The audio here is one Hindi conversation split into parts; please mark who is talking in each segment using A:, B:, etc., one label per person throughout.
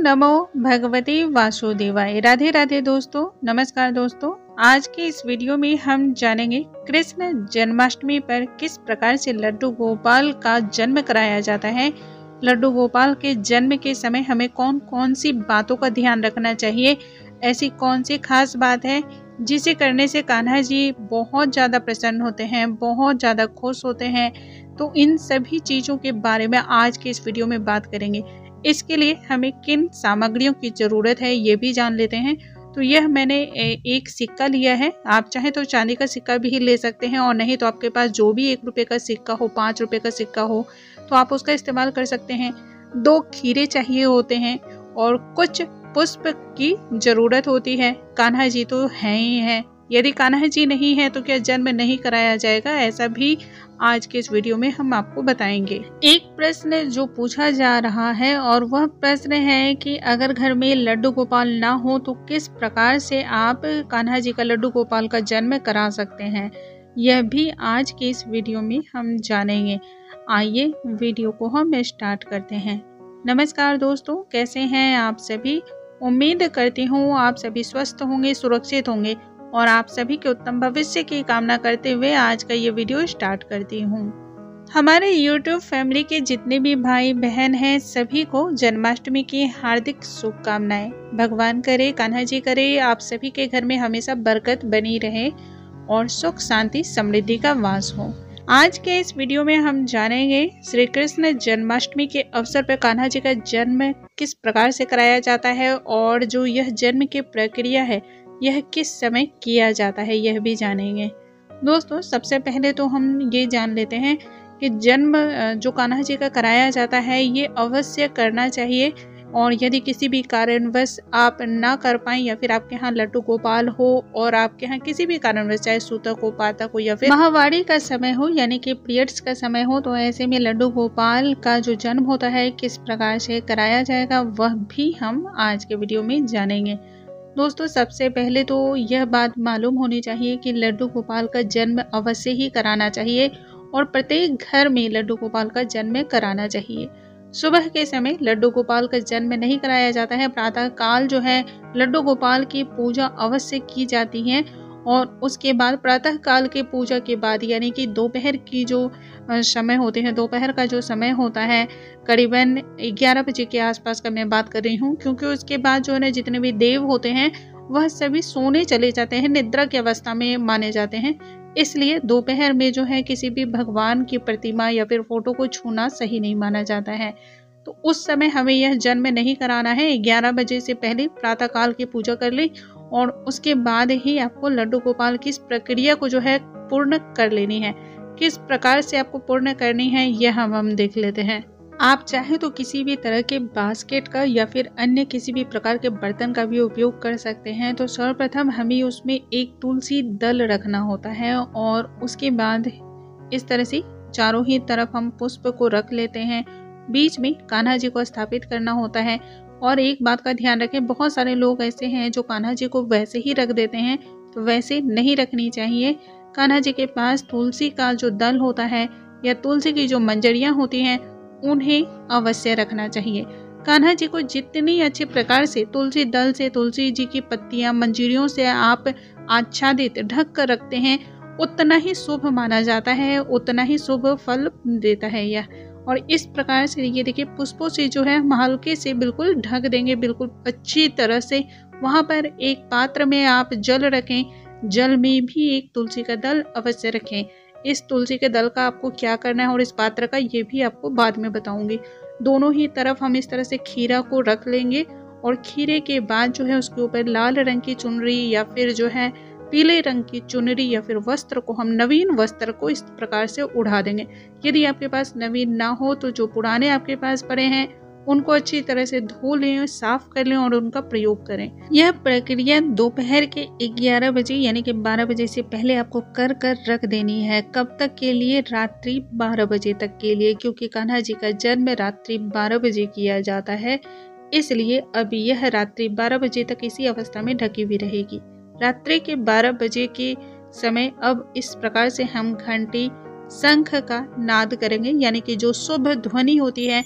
A: नमो भगवते वासुदेवाय। राधे राधे दोस्तों, नमस्कार दोस्तों। आज के इस वीडियो में हम जानेंगे कृष्ण जन्माष्टमी पर किस प्रकार से लड्डू गोपाल का जन्म कराया जाता है। लड्डू गोपाल के जन्म के समय हमें कौन कौन सी बातों का ध्यान रखना चाहिए, ऐसी कौन सी खास बात है जिसे करने से कान्हा जी बहुत ज़्यादा प्रसन्न होते हैं, बहुत ज़्यादा खुश होते हैं। तो इन सभी चीज़ों के बारे में आज के इस वीडियो में बात करेंगे। इसके लिए हमें किन सामग्रियों की ज़रूरत है ये भी जान लेते हैं। तो यह मैंने एक सिक्का लिया है। आप चाहे तो चांदी का सिक्का भी ले सकते हैं, और नहीं तो आपके पास जो भी 1 रुपये का सिक्का हो, 5 रुपये का सिक्का हो, तो आप उसका इस्तेमाल कर सकते हैं। 2 खीरे चाहिए होते हैं और कुछ पुष्प की ज़रूरत होती है। कान्हा जी तो हैं ही हैं, यदि कान्हा जी नहीं है तो क्या जन्म नहीं कराया जाएगा, ऐसा भी आज के इस वीडियो में हम आपको बताएंगे। एक प्रश्न जो पूछा जा रहा है और वह प्रश्न है कि अगर घर में लड्डू गोपाल ना हो तो किस प्रकार से आप कान्हा जी का लड्डू गोपाल का जन्म करा सकते हैं, यह भी आज के इस वीडियो में हम जानेंगे। आइए वीडियो को हम स्टार्ट करते हैं। नमस्कार दोस्तों, कैसे हैं आप सभी। उम्मीद करती हूँ आप सभी स्वस्थ होंगे, सुरक्षित होंगे और आप सभी के उत्तम भविष्य की कामना करते हुए आज का ये वीडियो स्टार्ट करती हूँ। हमारे YouTube फैमिली के जितने भी भाई बहन हैं सभी को जन्माष्टमी की हार्दिक शुभकामनाएं। भगवान करे, कान्हा जी करे, आप सभी के घर में हमेशा बरकत बनी रहे और सुख शांति समृद्धि का वास हो। आज के इस वीडियो में हम जानेंगे श्री कृष्ण जन्माष्टमी के अवसर पर कान्हा जी का जन्म किस प्रकार से कराया जाता है और जो यह जन्म की प्रक्रिया है यह किस समय किया जाता है, यह भी जानेंगे। दोस्तों सबसे पहले तो हम ये जान लेते हैं कि जन्म जो कान्हा जी का कराया जाता है ये अवश्य करना चाहिए, और यदि किसी भी कारणवश आप ना कर पाएं या फिर आपके यहाँ लड्डू गोपाल हो और आपके यहाँ किसी भी कारणवश, चाहे सूतक हो, पातक हो या फिर माहवारी का समय हो यानी कि पीरियड्स का समय हो, तो ऐसे में लड्डू गोपाल का जो जन्म होता है किस प्रकार से कराया जाएगा वह भी हम आज के वीडियो में जानेंगे। दोस्तों सबसे पहले तो यह बात मालूम होनी चाहिए कि लड्डू गोपाल का जन्म अवश्य ही कराना चाहिए और प्रत्येक घर में लड्डू गोपाल का जन्म कराना चाहिए। सुबह के समय लड्डू गोपाल का जन्म नहीं कराया जाता है। प्रातः काल जो है लड्डू गोपाल की पूजा अवश्य की जाती है, और उसके बाद प्रातः काल के पूजा के बाद यानी कि दोपहर की जो समय होते हैं, दोपहर का जो समय होता है करीबन 11 बजे के आसपास का मैं बात कर रही हूँ, क्योंकि उसके बाद जो है जितने भी देव होते हैं वह सभी सोने चले जाते हैं, निद्रा की अवस्था में माने जाते हैं। इसलिए दोपहर में जो है किसी भी भगवान की प्रतिमा या फिर फोटो को छूना सही नहीं माना जाता है। तो उस समय हमें यह जन्म नहीं कराना है। 11 बजे से पहले प्रातः काल की पूजा कर ले और उसके बाद ही आपको लड्डू गोपाल की इस प्रक्रिया को जो है पूर्ण कर लेनी है। किस प्रकार से आपको पूर्ण करनी है यह हम देख लेते हैं। आप चाहे तो किसी भी तरह के बास्केट का या फिर अन्य किसी भी प्रकार के बर्तन का भी उपयोग कर सकते हैं। तो सर्वप्रथम हमें उसमें एक तुलसी दल रखना होता है और उसके बाद इस तरह से चारों ही तरफ हम पुष्प को रख लेते हैं। बीच में कान्हा जी को स्थापित करना होता है। और एक बात का ध्यान रखें, बहुत सारे लोग ऐसे हैं जो कान्हा जी को वैसे ही रख देते हैं, तो वैसे नहीं रखनी चाहिए। कान्हा जी के पास तुलसी का जो दल होता है या तुलसी की जो मंजरियां होती हैं उन्हें अवश्य रखना चाहिए। कान्हा जी को जितनी अच्छे प्रकार से तुलसी दल से, तुलसी जी की पत्तियां, मंजरियों से आप आच्छादित ढक कर रखते हैं उतना ही शुभ माना जाता है, उतना ही शुभ फल देता है यह। और इस प्रकार से ये देखिए पुष्पों से जो है हल्के से बिल्कुल ढक देंगे, बिल्कुल अच्छी तरह से। वहाँ पर एक पात्र में आप जल रखें, जल में भी एक तुलसी का दल अवश्य रखें। इस तुलसी के दल का आपको क्या करना है और इस पात्र का ये भी आपको बाद में बताऊंगी। दोनों ही तरफ हम इस तरह से खीरा को रख लेंगे और खीरे के बाद जो है उसके ऊपर लाल रंग की चुनरी या फिर जो है पीले रंग की चुनरी या फिर वस्त्र को, हम नवीन वस्त्र को इस प्रकार से उड़ा देंगे। यदि आपके पास नवीन ना हो तो जो पुराने आपके पास पड़े हैं उनको अच्छी तरह से धो लें, साफ कर लें और उनका प्रयोग करें। यह प्रक्रिया दोपहर के 11 बजे यानी कि 12 बजे से पहले आपको कर रख देनी है। कब तक के लिए? रात्रि 12 बजे तक के लिए, क्योंकि कान्हा जी का जन्म रात्रि 12 बजे किया जाता है। इसलिए अब यह रात्रि 12 बजे तक इसी अवस्था में ढकी हुई रहेगी। रात्रि के 12 बजे के समय अब इस प्रकार से हम घंटी शंख का नाद करेंगे, यानी कि जो शुभ ध्वनि होती है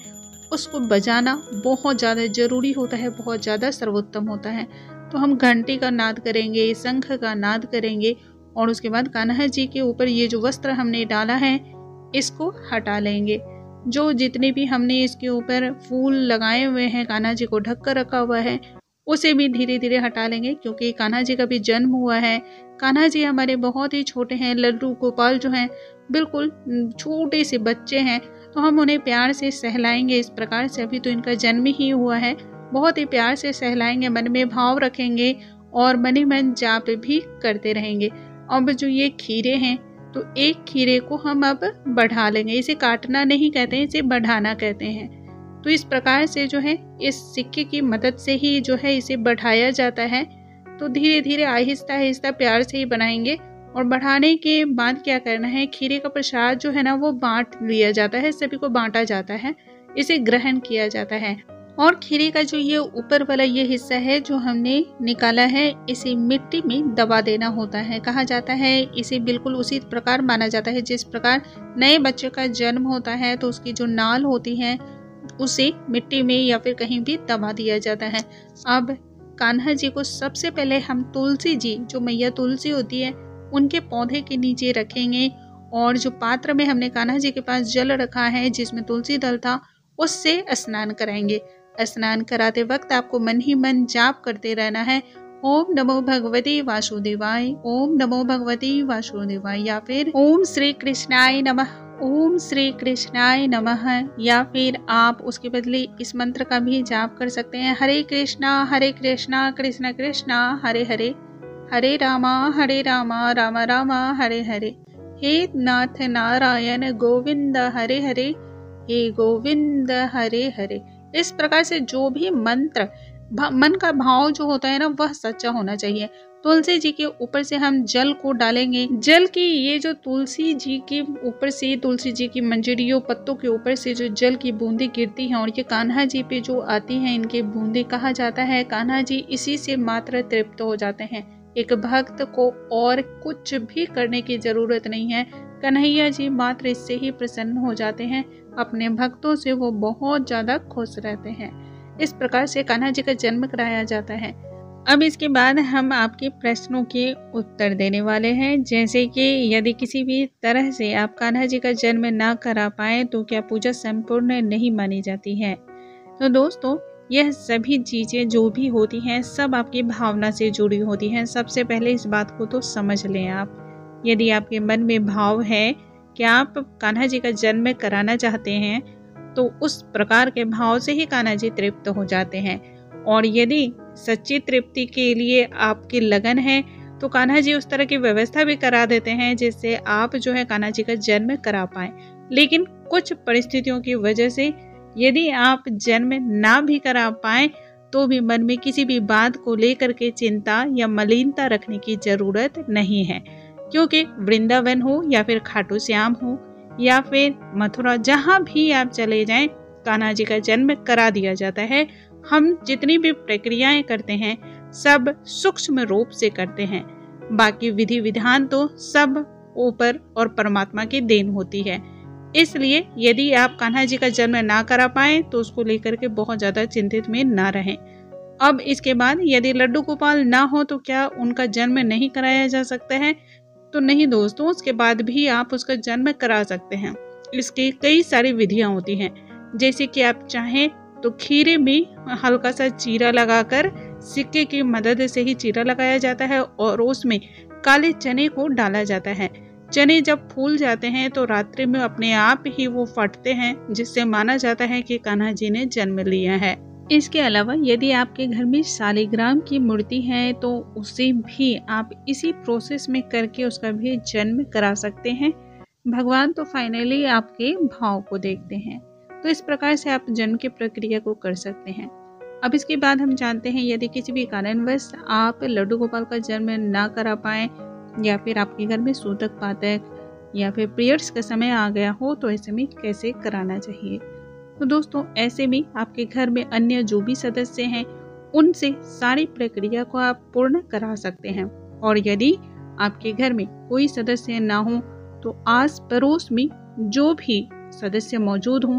A: उसको बजाना बहुत ज़्यादा ज़रूरी होता है, बहुत ज़्यादा सर्वोत्तम होता है। तो हम घंटी का नाद करेंगे, शंख का नाद करेंगे और उसके बाद कान्हा जी के ऊपर ये जो वस्त्र हमने डाला है इसको हटा लेंगे। जो जितने भी हमने इसके ऊपर फूल लगाए हुए हैं, कान्हा जी को ढक कर रखा हुआ है, उसे भी धीरे धीरे हटा लेंगे, क्योंकि कान्हा जी का भी जन्म हुआ है। कान्हा जी हमारे बहुत ही छोटे हैं, लड्डू गोपाल जो हैं बिल्कुल छोटे से बच्चे हैं, तो हम उन्हें प्यार से सहलाएंगे इस प्रकार से। अभी तो इनका जन्म ही हुआ है, बहुत ही प्यार से सहलाएंगे, मन में भाव रखेंगे और मन ही मन जाप भी करते रहेंगे। अब जो ये खीरे हैं, तो एक खीरे को हम अब बढ़ा लेंगे। इसे काटना नहीं कहते हैं, इसे बढ़ाना कहते हैं। तो इस प्रकार से जो है इस सिक्के की मदद से ही जो है इसे बढ़ाया जाता है। तो धीरे धीरे आहिस्ता आहिस्ता प्यार से ही बनाएंगे। और बढ़ाने के बाद क्या करना है, खीरे का प्रसाद जो है ना वो बांट लिया जाता है, सभी को बांटा जाता है, इसे ग्रहण किया जाता है। और खीरे का जो ये ऊपर वाला ये हिस्सा है जो हमने निकाला है, इसे मिट्टी में दबा देना होता है। कहा जाता है इसे बिल्कुल उसी प्रकार माना जाता है जिस प्रकार नए बच्चे का जन्म होता है तो उसकी जो नाल होती है उसे मिट्टी में या फिर कहीं भी दबा दिया जाता है। अब कान्हा जी को सबसे पहले हम तुलसी जी, जो मैया तुलसी होती है, उनके पौधे के नीचे रखेंगे और जो पात्र में हमने कान्हा जी के पास जल रखा है जिसमें तुलसी दल था, उससे स्नान कराएंगे। स्नान कराते वक्त आपको मन ही मन जाप करते रहना है, ओम नमो भगवते वासुदेवाय, ओम नमो भगवते वासुदेवाय, या फिर ओम श्री कृष्णाय नमः, ओम श्री कृष्णाय नमः, या फिर आप उसके बदले इस मंत्र का भी जाप कर सकते हैं, हरे कृष्णा कृष्ण कृष्णा हरे हरे, हरे रामा राम रामा हरे हरे, हे नाथ नारायण गोविंद हरे हरे, हे गोविंद हरे हरे। इस प्रकार से जो भी मंत्र, मन का भाव जो होता है ना वह सच्चा होना चाहिए। तुलसी जी के ऊपर से हम जल को डालेंगे। जल की ये जो तुलसी जी के ऊपर से, तुलसी जी की मंजरियों पत्तों के ऊपर से जो जल की बूंदें गिरती हैं और ये कान्हा जी पे जो आती हैं इनके बूंदें, कहा जाता है कान्हा जी इसी से मात्र तृप्त हो जाते हैं। एक भक्त को और कुछ भी करने की जरूरत नहीं है, कन्हैया जी मात्र इससे ही प्रसन्न हो जाते हैं। अपने भक्तों से वो बहुत ज्यादा खुश रहते हैं। इस प्रकार से कान्हा जी का जन्म कराया जाता है। अब इसके बाद हम आपके प्रश्नों के उत्तर देने वाले हैं, जैसे कि यदि किसी भी तरह से आप कान्हा जी का जन्म ना करा पाए तो क्या पूजा संपूर्ण नहीं मानी जाती है। तो दोस्तों, यह सभी चीजें जो भी होती हैं सब आपकी भावना से जुड़ी होती हैं। सबसे पहले इस बात को तो समझ लें आप। यदि आपके मन में भाव है कि आप कान्हा जी का जन्म कराना चाहते हैं तो उस प्रकार के भाव से ही कान्हा जी तृप्त हो जाते हैं। और यदि सच्ची तृप्ति के लिए आपकी लगन है तो कान्हा जी उस तरह की व्यवस्था भी करा देते हैं जिससे आप जो है कान्हा जी का जन्म करा पाएं। लेकिन कुछ परिस्थितियों की वजह से यदि आप जन्म ना भी करा पाएं तो भी मन में किसी भी बात को लेकर के चिंता या मलिनता रखने की जरूरत नहीं है, क्योंकि वृंदावन हो या फिर खाटू श्याम हो या फिर मथुरा, जहाँ भी आप चले जाएं कान्हा जी का जन्म करा दिया जाता है। हम जितनी भी प्रक्रियाएं करते हैं सब सूक्ष्म रूप से करते हैं, बाकी विधि विधान तो सब ऊपर और परमात्मा की देन होती है। इसलिए यदि आप कान्हा जी का जन्म ना करा पाए तो उसको लेकर के बहुत ज्यादा चिंतित में ना रहें। अब इसके बाद यदि लड्डू गोपाल ना हो तो क्या उनका जन्म नहीं कराया जा सकता है? तो नहीं दोस्तों, उसके बाद भी आप उसका जन्म करा सकते हैं। इसकी कई सारी विधियां होती हैं, जैसे कि आप चाहें तो खीरे में हल्का सा चीरा लगाकर, सिक्के की मदद से ही चीरा लगाया जाता है और उसमें काले चने को डाला जाता है। चने जब फूल जाते हैं तो रात्रि में अपने आप ही वो फटते हैं, जिससे माना जाता है कि कान्हा जी ने जन्म लिया है। इसके अलावा यदि आपके घर में शालिग्राम की मूर्ति है तो उसे भी आप इसी प्रोसेस में करके उसका भी जन्म करा सकते हैं। भगवान तो फाइनली आपके भाव को देखते हैं। तो इस प्रकार से आप जन्म की प्रक्रिया को कर सकते हैं। अब इसके बाद हम जानते हैं यदि किसी भी कारणवश आप लड्डू गोपाल का जन्म ना करा पाए या फिर आपके घर में सूतक पातक या फिर पीरियड्स का समय आ गया हो तो ऐसे में कैसे कराना चाहिए। तो दोस्तों, ऐसे में आपके घर में अन्य जो भी सदस्य हैं उनसे सारी प्रक्रिया को आप पूर्ण करा सकते हैं। और यदि आपके घर में कोई सदस्य ना हो तो आस पड़ोस में जो भी सदस्य मौजूद हों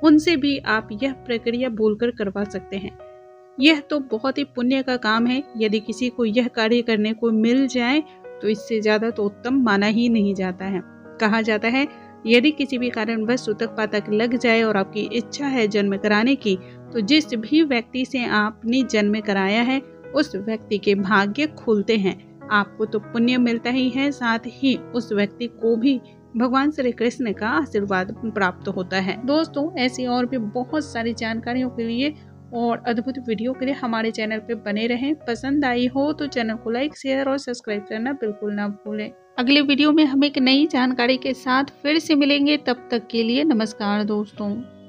A: उनसे भी आप यह प्रक्रिया बोलकर करवा सकते हैं। यह तो बहुत ही पुण्य का काम है। यदि किसी को यह कार्य करने को मिल जाए तो इससे ज्यादा तो उत्तम माना ही नहीं जाता है। कहा जाता है यदि किसी भी कारणवश सूतक पातक लग जाए और आपकी इच्छा है जन्म कराने की, तो जिस भी व्यक्ति से आपने जन्म कराया है उस व्यक्ति के भाग्य खुलते हैं। आपको तो पुण्य मिलता ही है, साथ ही उस व्यक्ति को भी भगवान श्री कृष्ण का आशीर्वाद प्राप्त होता है। दोस्तों, ऐसी और भी बहुत सारी जानकारियों के लिए और अद्भुत वीडियो के लिए हमारे चैनल पे बने रहें। पसंद आई हो तो चैनल को लाइक, शेयर और सब्सक्राइब करना बिल्कुल ना भूलें। अगले वीडियो में हम एक नई जानकारी के साथ फिर से मिलेंगे। तब तक के लिए नमस्कार दोस्तों।